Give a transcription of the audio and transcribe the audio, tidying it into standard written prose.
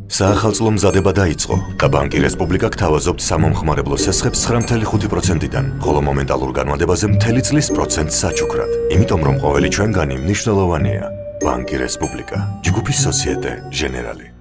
საახალწლო მზადება დაიწყო და ბანკი რესპუბლიკა გთავაზობთ სამომხმარებლო სესხებს 9.5%-დან, ხოლო მომენტალურ განმადებაზე მთელი წლის პროცენტს საჩუქრად. იმიტომ რომ ყოველი ჩვენგანი მნიშვნელოვანია. ბანკი რესპუბლიკა, ჯგუფის სოსიეტე ჟენერალი.